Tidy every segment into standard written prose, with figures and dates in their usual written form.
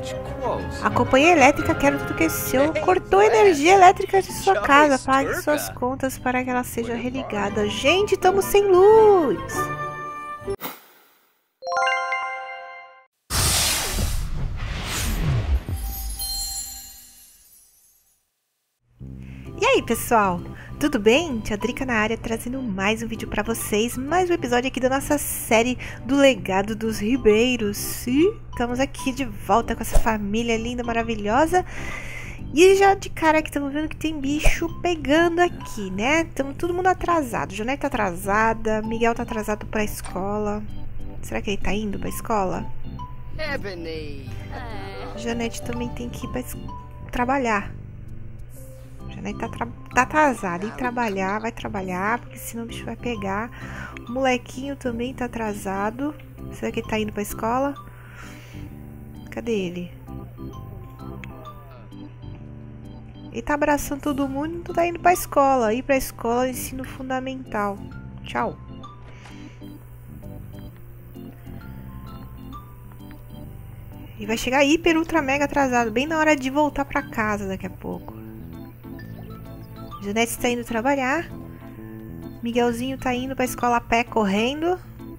A companhia elétrica quer tudo que é seu. Cortou a energia elétrica de sua casa. Pague suas contas para que ela seja religada. Gente, estamos sem luz. E aí, pessoal? Tudo bem? Tia Drica na área, trazendo mais um vídeo pra vocês, mais um episódio aqui da nossa série do Legado dos Ribeiros. E estamos aqui de volta com essa família linda, maravilhosa. E já de cara aqui estamos vendo que tem bicho pegando aqui, né? Estamos todo mundo atrasado. Janete tá atrasada, Miguel tá atrasado pra escola. Será que ele tá indo pra escola? Janete também tem que ir pra trabalhar. Janete tá atrasada. Vai trabalhar, porque senão o bicho vai pegar. O molequinho também tá atrasado. Será que ele tá indo pra escola? Cadê ele? Ele tá abraçando todo mundo e não tá indo pra escola. Ir pra escola é ensino fundamental. Tchau. E vai chegar hiper, ultra, mega atrasado. Bem na hora de voltar pra casa daqui a pouco. Janete está indo trabalhar. Miguelzinho tá indo pra escola a pé, correndo.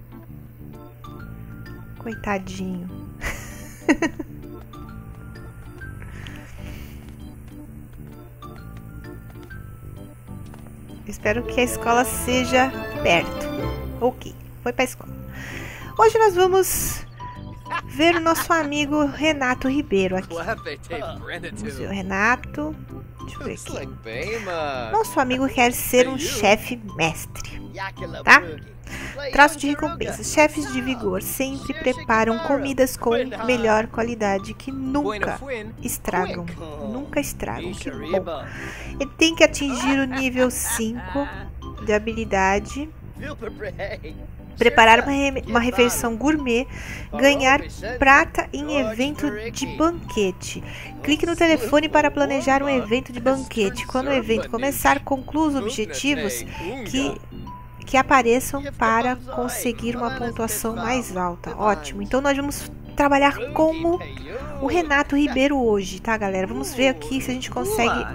Coitadinho. Espero que a escola seja perto. Ok, foi pra escola. Hoje nós vamos ver o nosso amigo Renato Ribeiro aqui. Vamos ver o Renato. Deixa eu ver aqui. Nosso amigo quer ser um chefe mestre, tá? Traço de recompensa. Chefes de vigor sempre preparam comidas com melhor qualidade que nunca estragam. Nunca estragam. Que bom. Ele tem que atingir o nível 5 de habilidade. Preparar uma refeição gourmet, ganhar prata em evento de banquete. Clique no telefone para planejar um evento de banquete. Quando o evento começar, conclua os objetivos que apareçam para conseguir uma pontuação mais alta. Ótimo, então nós vamos trabalhar como o Renato Ribeiro hoje, tá, galera? Vamos ver aqui se a gente consegue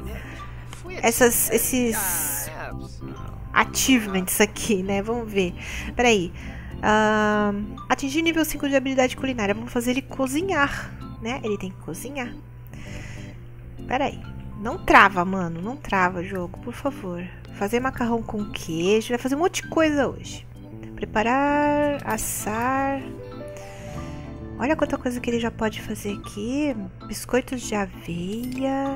esses achievements aqui, né? Vamos ver. Peraí. Atingir nível 5 de habilidade culinária. Vamos fazer ele cozinhar, né? Ele tem que cozinhar. Peraí. Não trava, mano. Não trava o jogo, por favor. Fazer macarrão com queijo. Vai fazer um monte de coisa hoje. Preparar, assar. Olha quanta coisa que ele já pode fazer aqui. Biscoitos de aveia.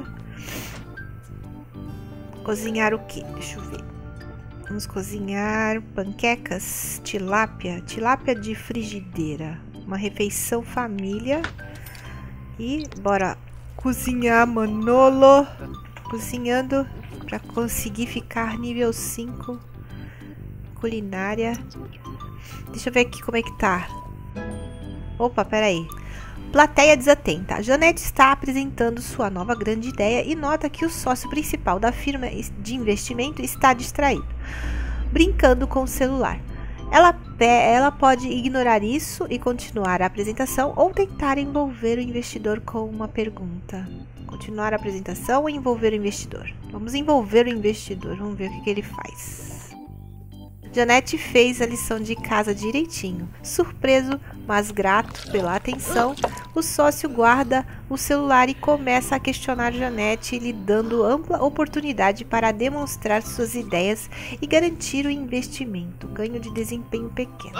Cozinhar o quê? Deixa eu ver. Vamos cozinhar panquecas, tilápia de frigideira, uma refeição família. E bora cozinhar, Manolo. Cozinhando para conseguir ficar nível 5 culinária. Deixa eu ver aqui como é que tá. Opa, peraí. Plateia desatenta. A Janete está apresentando sua nova grande ideia e nota que o sócio principal da firma de investimento está distraído, brincando com o celular. Ela pode ignorar isso e continuar a apresentação ou tentar envolver o investidor com uma pergunta. Continuar a apresentação ou envolver o investidor? Vamos envolver o investidor. Vamos ver o que ele faz. Janete fez a lição de casa direitinho. Surpreso, mas grato pela atenção, o sócio guarda o celular e começa a questionar Janete, lhe dando ampla oportunidade para demonstrar suas ideias e garantir o investimento. Ganho de desempenho pequeno.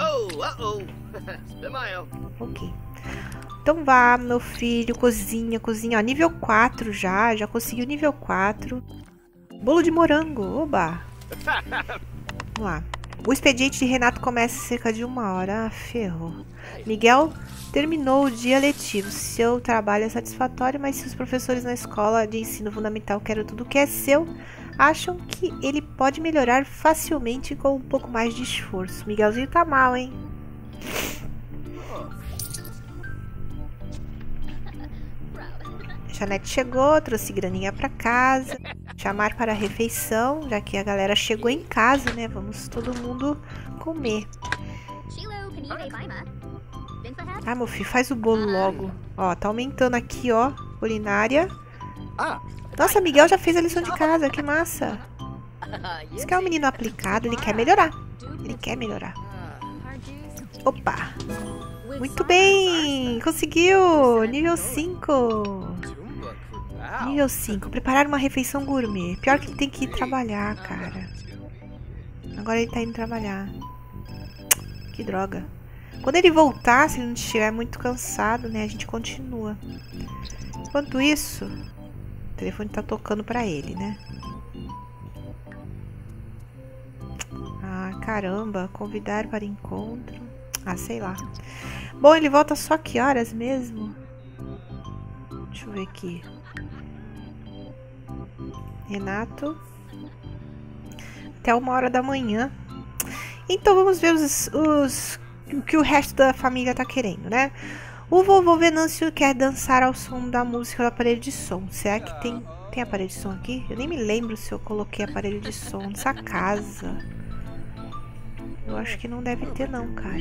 Ok. Então vá, meu filho, cozinha. Ó, nível 4 já conseguiu nível 4. Bolo de morango, oba! Vamos lá. O expediente de Renato começa em cerca de 1 hora. Ah, ferrou. Miguel terminou o dia letivo. Seu trabalho é satisfatório, mas seus professores na escola de ensino fundamental querem tudo que é seu, acham que ele pode melhorar facilmente com um pouco mais de esforço. Miguelzinho tá mal, hein? Janete chegou, trouxe graninha pra casa. Chamar para a refeição, já que a galera chegou em casa, né? Vamos todo mundo comer. Ah, meu filho, faz o bolo logo. Ó, tá aumentando aqui, ó. Culinária. Nossa, Miguel já fez a lição de casa. Que massa. Esse que é um menino aplicado. Ele quer melhorar. Ele quer melhorar. Opa. Muito bem. Conseguiu. Nível 5. Nível 5. Preparar uma refeição gourmet. Pior que ele tem que ir trabalhar, cara. Agora ele tá indo trabalhar. Que droga. Quando ele voltar, se ele não estiver muito cansado, né? A gente continua. Enquanto isso, o telefone tá tocando pra ele, né? Ah, caramba. Convidar para encontro. Ah, sei lá. Bom, ele volta só que horas mesmo? Deixa eu ver aqui. Renato. Até 1h da manhã. Então vamos ver o que o resto da família tá querendo, né? O vovô Venâncio quer dançar ao som da música do aparelho de som. Será que tem aparelho de som aqui? Eu nem me lembro se eu coloquei aparelho de som nessa casa. Eu acho que não deve ter não, cara.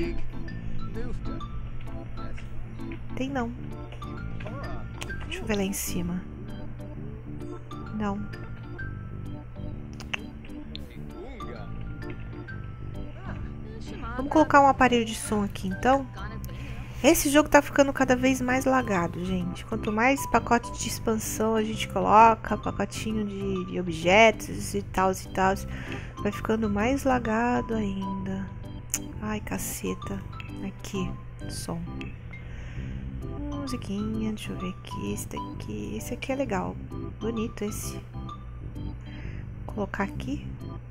Tem não. Deixa eu ver lá em cima. Não. Vamos colocar um aparelho de som aqui, então. Esse jogo tá ficando cada vez mais lagado, gente. Quanto mais pacote de expansão a gente coloca, pacotinho de objetos e tal, vai ficando mais lagado ainda. Ai, caceta. Aqui, som. Musiquinha, deixa eu ver aqui. Esse daqui. Esse aqui é legal. Bonito esse. Vou colocar aqui.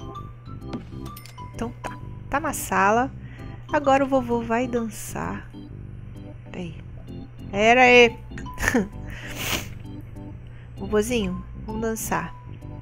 Então tá. Tá na sala. Agora o vovô vai dançar. Peraí. Era aí. Vovozinho, vamos dançar.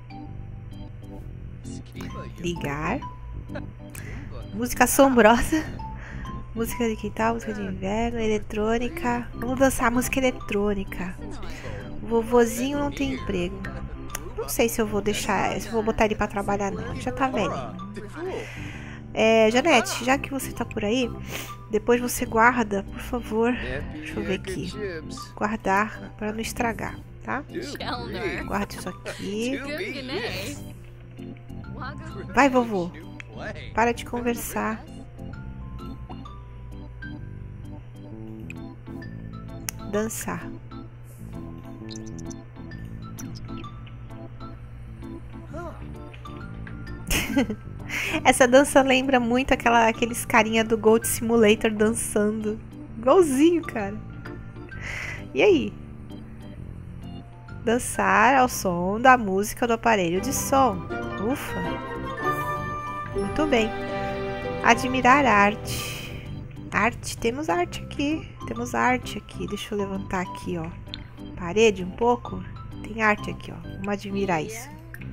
Ligar. Música assombrosa. Música de quintal, música de inverno, eletrônica. Vamos dançar música eletrônica. O vovozinho não tem emprego. Não sei se eu vou deixar, se eu vou botar ele pra trabalhar não. Já tá velhinho. Janete, já que você tá por aí, depois você guarda, por favor. Deixa eu ver aqui. Guardar para não estragar, tá? Guarda isso aqui. Vai, vovô. Para de conversar. Dançar. Essa dança lembra muito aqueles carinha do Goat Simulator dançando. Igualzinho, cara. E aí? Dançar ao som da música do aparelho de som. Ufa. Muito bem. Admirar arte. Arte. Temos arte aqui. Temos arte aqui. Deixa eu levantar aqui, ó. Parede um pouco. Tem arte aqui, ó. Vamos admirar isso.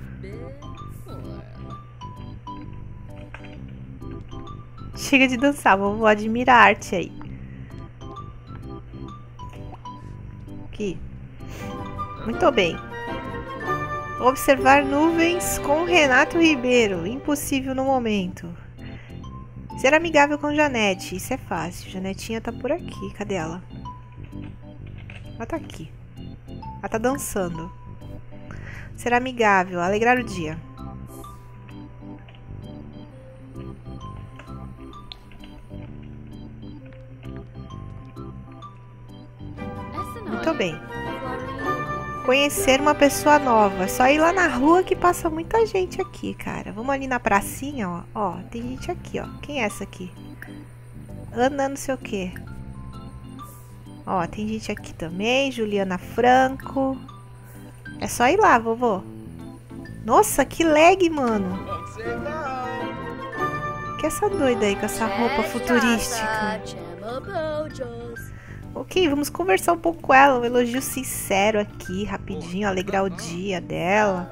Chega de dançar, vou admirar a arte aí. Aqui. Muito bem. Observar nuvens com Renato Ribeiro. Impossível no momento. Ser amigável com Janete. Isso é fácil. Janetinha tá por aqui. Cadê ela? Ela tá aqui. Ela tá dançando. Ser amigável. Alegrar o dia. Muito bem. Conhecer uma pessoa nova. É só ir lá na rua que passa muita gente aqui, cara. Vamos ali na pracinha, ó. Ó, tem gente aqui, ó. Quem é essa aqui? Ana não sei o que. Ó, tem gente aqui também. Juliana Franco. É só ir lá, vovô. Nossa, que lag, mano. Que é essa doida aí com essa roupa futurística? Ok, vamos conversar um pouco com ela. Um elogio sincero aqui, rapidinho. Alegrar o dia dela.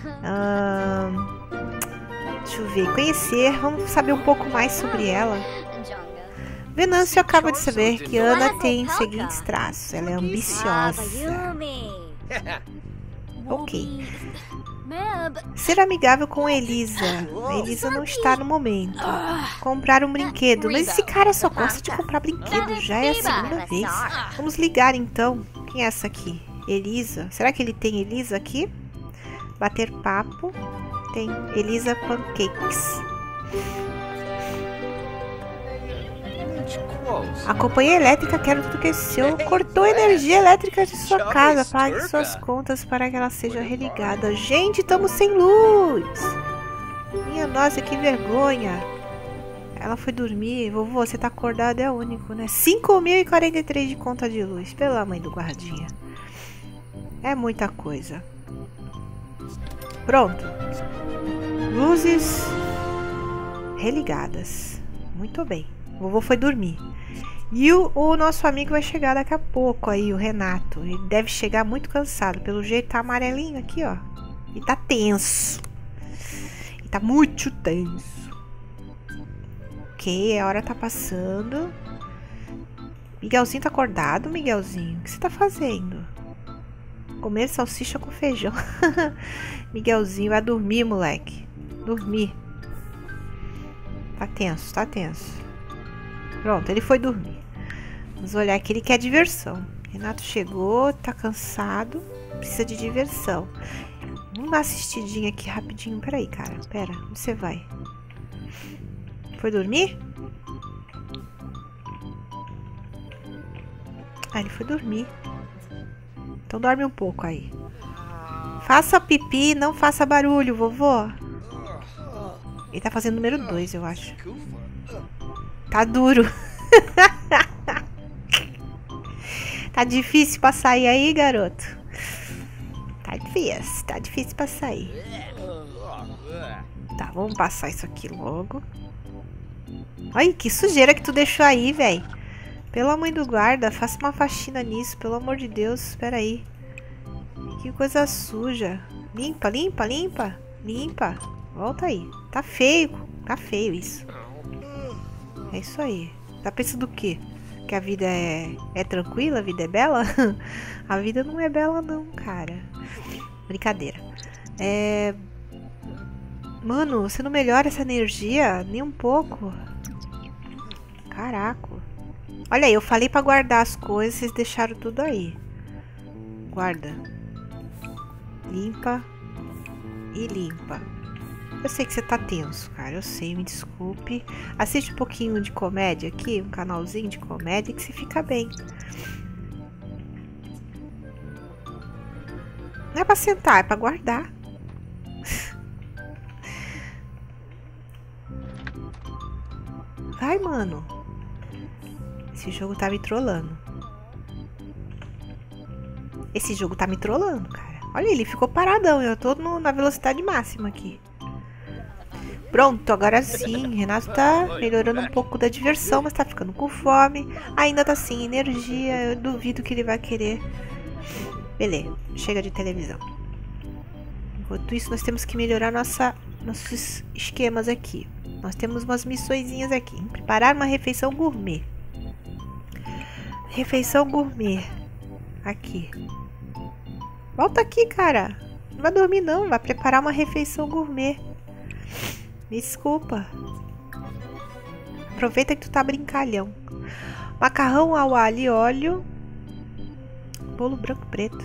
Deixa eu ver. Conhecer. Vamos saber um pouco mais sobre ela. Venâncio acaba de saber que Ana tem os seguintes traços. Ela é ambiciosa. Ok. Ser amigável com Elisa. A Elisa não está no momento. Comprar um brinquedo. Mas esse cara só gosta de comprar brinquedo. Já é a segunda vez. Vamos ligar então. Quem é essa aqui? Elisa. Será que ele tem Elisa aqui? Bater papo. Tem Elisa Pancakes. A companhia elétrica quer tudo que é seu. Cortou a energia elétrica de sua casa. Pague suas contas para que ela seja religada. Gente, estamos sem luz. Minha nossa, que vergonha. Ela foi dormir. Vovô, você tá acordado, é único, né? 5.043 de conta de luz. Pela mãe do guardinha. É muita coisa. Pronto. Luzes religadas. Muito bem. Vovô foi dormir. E o nosso amigo vai chegar daqui a pouco aí, o Renato. Ele deve chegar muito cansado. Pelo jeito tá amarelinho aqui, ó. E tá tenso. E tá muito tenso. Ok, a hora tá passando. Miguelzinho tá acordado, Miguelzinho? O que você tá fazendo? Comer salsicha com feijão. Miguelzinho vai dormir, moleque. Dormir. Tá tenso, tá tenso. Pronto, ele foi dormir. Vamos olhar aqui, ele quer diversão. Renato chegou, tá cansado, precisa de diversão. Vamos dar uma assistidinha aqui rapidinho. Peraí, cara, pera, onde você vai? Foi dormir? Ah, ele foi dormir. Então dorme um pouco aí. Faça pipi, não faça barulho, vovô. Ele tá fazendo número 2, eu acho. Tá duro. Tá difícil pra sair aí, garoto? Tá difícil pra sair. Tá, vamos passar isso aqui logo. Olha, que sujeira que tu deixou aí, velho. Pelo mãe do guarda, faça uma faxina nisso, pelo amor de Deus. Espera aí. Que coisa suja. Limpa, limpa, limpa. Limpa. Volta aí. Tá feio isso. É isso aí. Tá pensando o quê? Que a vida é tranquila? A vida é bela? A vida não é bela não, cara. Brincadeira. Mano, você não melhora essa energia nem um pouco? Caraca. Olha aí, eu falei pra guardar as coisas, vocês deixaram tudo aí. Guarda. Limpa. E limpa. Eu sei que você tá tenso, cara. Eu sei, me desculpe. Assiste um pouquinho de comédia aqui, um canalzinho de comédia que você fica bem. Não é pra sentar, é pra guardar. Vai, mano. Esse jogo tá me trollando. Esse jogo tá me trollando, cara. Olha, ele ficou paradão. Eu tô na velocidade máxima aqui. Pronto, agora sim. Renato tá melhorando um pouco da diversão, mas tá ficando com fome. Ainda tá sem energia. Eu duvido que ele vai querer. Beleza, chega de televisão. Enquanto isso, nós temos que melhorar nossos esquemas aqui. Nós temos umas missõezinhas aqui. Preparar uma refeição gourmet. Refeição gourmet. Aqui. Volta aqui, cara. Não vai dormir não. Vai preparar uma refeição gourmet. Me desculpa. Aproveita que tu tá brincalhão. Macarrão ao alho e óleo. Bolo branco e preto.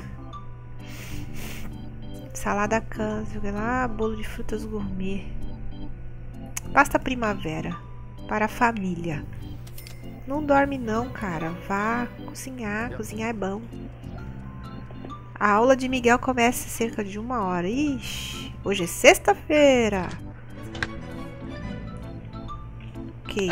Salada câncer. Bolo de frutas gourmet. Pasta primavera. Para a família. Não dorme não, cara. Vá cozinhar. Cozinhar é bom. A aula de Miguel começa cerca de 1 hora. Ixi, hoje é sexta-feira. Ok.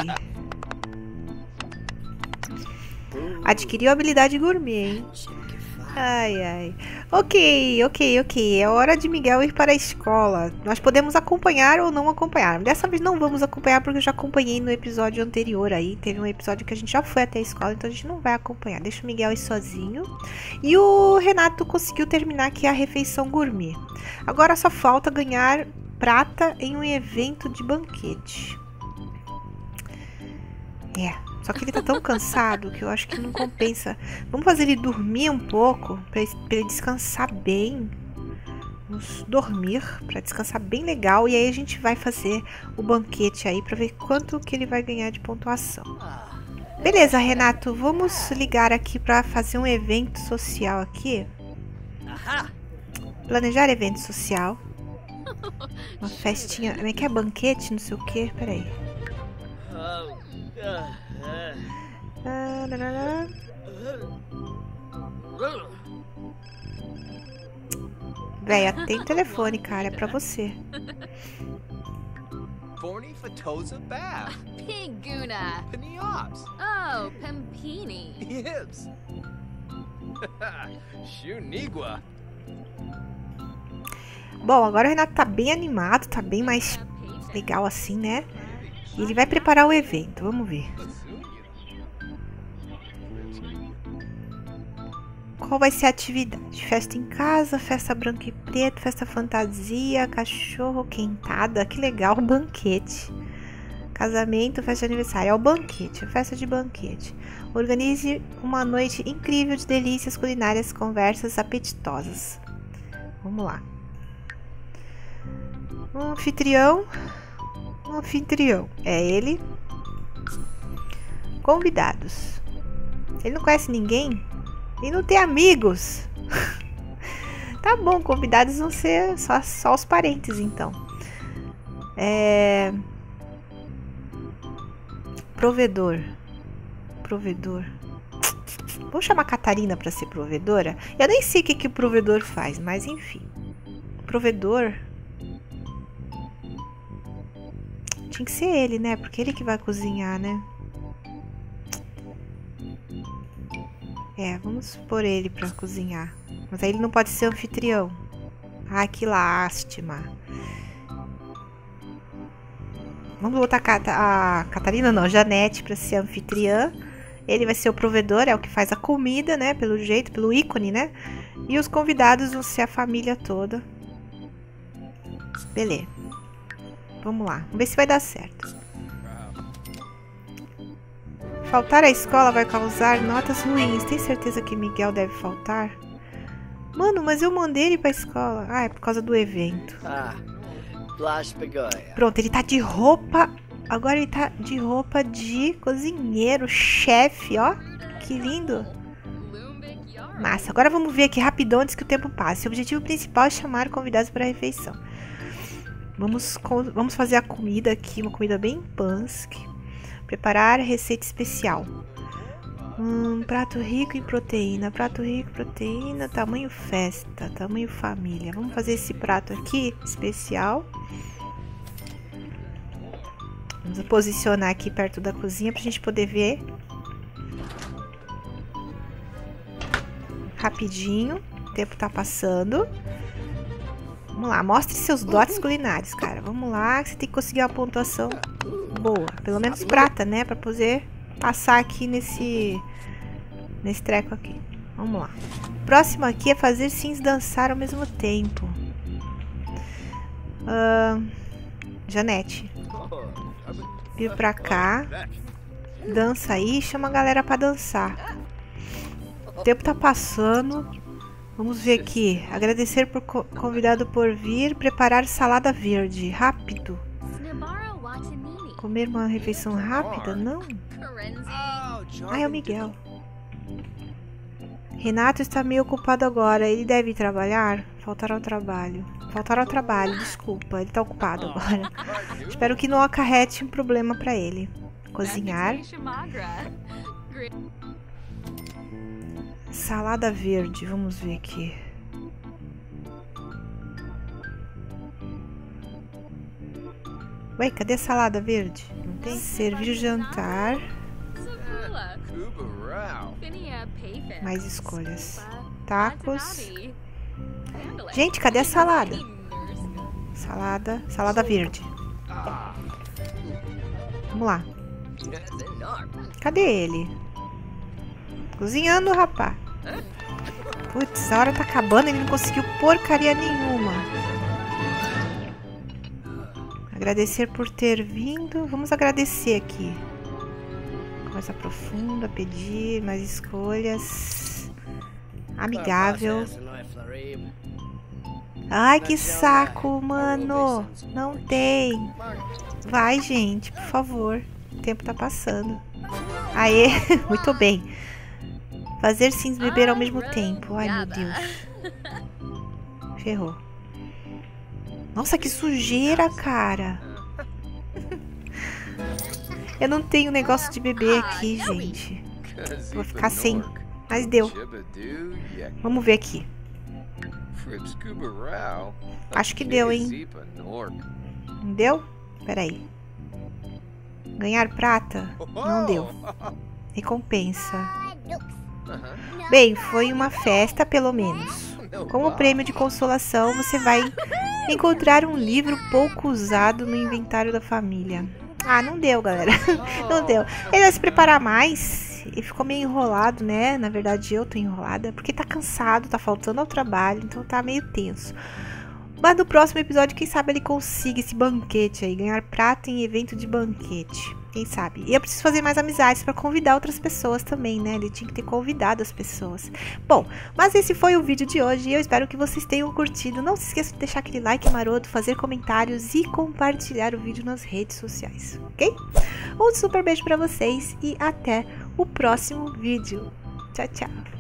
Adquiriu habilidade gourmet, hein? Ai, ai. Ok. É hora de Miguel ir para a escola. Nós podemos acompanhar ou não acompanhar. Dessa vez não vamos acompanhar porque eu já acompanhei no episódio anterior aí. Teve um episódio que a gente já foi até a escola, então a gente não vai acompanhar. Deixa o Miguel ir sozinho. E o Renato conseguiu terminar aqui a refeição gourmet. Agora só falta ganhar prata em um evento de banquete. Só que ele tá tão cansado que eu acho que não compensa. Vamos fazer ele dormir um pouco pra ele descansar bem. Vamos dormir para descansar bem legal. E aí a gente vai fazer o banquete aí para ver quanto que ele vai ganhar de pontuação. Beleza, Renato. Vamos ligar aqui para fazer um evento social aqui. Planejar evento social. Uma festinha. Como é que é? Banquete? Não sei o que. Peraí. Véia, tem telefone, cara. É pra você. Piguna. Peniops. Oh, Pampini. Yibs. Shunigua. Bom, agora o Renato tá bem animado, tá bem mais legal assim, né? E ele vai preparar o evento, vamos ver. Qual vai ser a atividade? Festa em casa, festa branco e preto, festa fantasia, cachorro quentada, que legal, banquete. Casamento, festa de aniversário, é o banquete, a festa de banquete. Organize uma noite incrível de delícias culinárias, conversas apetitosas. Vamos lá. Um anfitrião. É ele. Convidados. Ele não conhece ninguém? Ele não tem amigos. Tá bom, convidados vão ser só os parentes, então. Provedor. Vou chamar a Catarina para ser provedora. Eu nem sei o que o provedor faz, mas enfim. Provedor. Tinha que ser ele, né? Porque ele que vai cozinhar, né? Vamos pôr ele pra cozinhar. Mas aí ele não pode ser anfitrião. Ai, que lástima. Vamos botar a Catarina, não, Janete pra ser anfitriã. Ele vai ser o provedor, é o que faz a comida, né? Pelo jeito, pelo ícone, né? E os convidados vão ser a família toda. Beleza. Vamos lá, vamos ver se vai dar certo. Faltar à escola vai causar notas ruins. Tem certeza que Miguel deve faltar? Mano, mas eu mandei ele pra escola. Ah, é por causa do evento. Pronto, ele tá de roupa. Agora ele tá de roupa de cozinheiro, chefe, ó. Que lindo. Massa, agora vamos ver aqui rapidão antes que o tempo passe. O objetivo principal é chamar convidados para a refeição. Vamos fazer a comida aqui, uma comida bem Pansk. Preparar receita especial. Prato rico em proteína. Prato rico em proteína, tamanho festa, tamanho família. Vamos fazer esse prato aqui, especial. Vamos posicionar aqui perto da cozinha pra gente poder ver. Rapidinho, o tempo tá passando. Vamos lá, mostre seus dotes culinários, cara. Vamos lá, que você tem que conseguir uma pontuação boa. Pelo menos prata, né? Pra poder passar aqui nesse treco aqui. Vamos lá. Próximo aqui é fazer sims dançar ao mesmo tempo. Janete. Vir pra cá. Dança aí, chama a galera pra dançar. O tempo tá passando. Vamos ver aqui. Agradecer por convidado por vir. Preparar salada verde. Rápido. Comer uma refeição rápida? Não. Ah, é o Miguel. Renato está meio ocupado agora. Ele deve trabalhar? Faltar ao trabalho. Faltar ao trabalho, desculpa. Ele está ocupado agora. Espero que não acarrete um problema para ele. Cozinhar. Salada verde, vamos ver aqui. Ué, cadê a salada verde? Não tem? Servir jantar. Mais escolhas. Tacos. Gente, cadê a salada? Salada verde. Vamos lá. Cadê ele? Cozinhando, rapaz. Putz, a hora tá acabando e ele não conseguiu porcaria nenhuma. Agradecer por ter vindo. Vamos agradecer aqui. Mais aprofunda, pedir, mais escolhas. Amigável. Ai, que saco, mano. Não tem. Vai, gente, por favor. O tempo tá passando. Aê, muito bem. Fazer sims beber ao mesmo tempo. Ai, meu Deus. Ferrou. Nossa, que sujeira, cara. Eu não tenho negócio de beber aqui, gente. Vou ficar sem. Mas deu. Vamos ver aqui. Acho que deu, hein? Não deu? Peraí. Ganhar prata? Não deu. Recompensa. Bem, foi uma festa, pelo menos. Como prêmio de consolação, você vai encontrar um livro pouco usado no inventário da família. Ah, não deu, galera. Não deu. Ele vai se preparar mais. Ele ficou meio enrolado, né? Na verdade, eu tô enrolada. Porque tá cansado, tá faltando ao trabalho. Então tá meio tenso. Mas no próximo episódio, quem sabe ele consiga esse banquete aí. Ganhar prata em evento de banquete. Quem sabe? E eu preciso fazer mais amizades para convidar outras pessoas também, né? Ele tinha que ter convidado as pessoas. Bom, mas esse foi o vídeo de hoje. E eu espero que vocês tenham curtido. Não se esqueça de deixar aquele like maroto, fazer comentários e compartilhar o vídeo nas redes sociais, ok? Um super beijo para vocês e até o próximo vídeo. Tchau, tchau!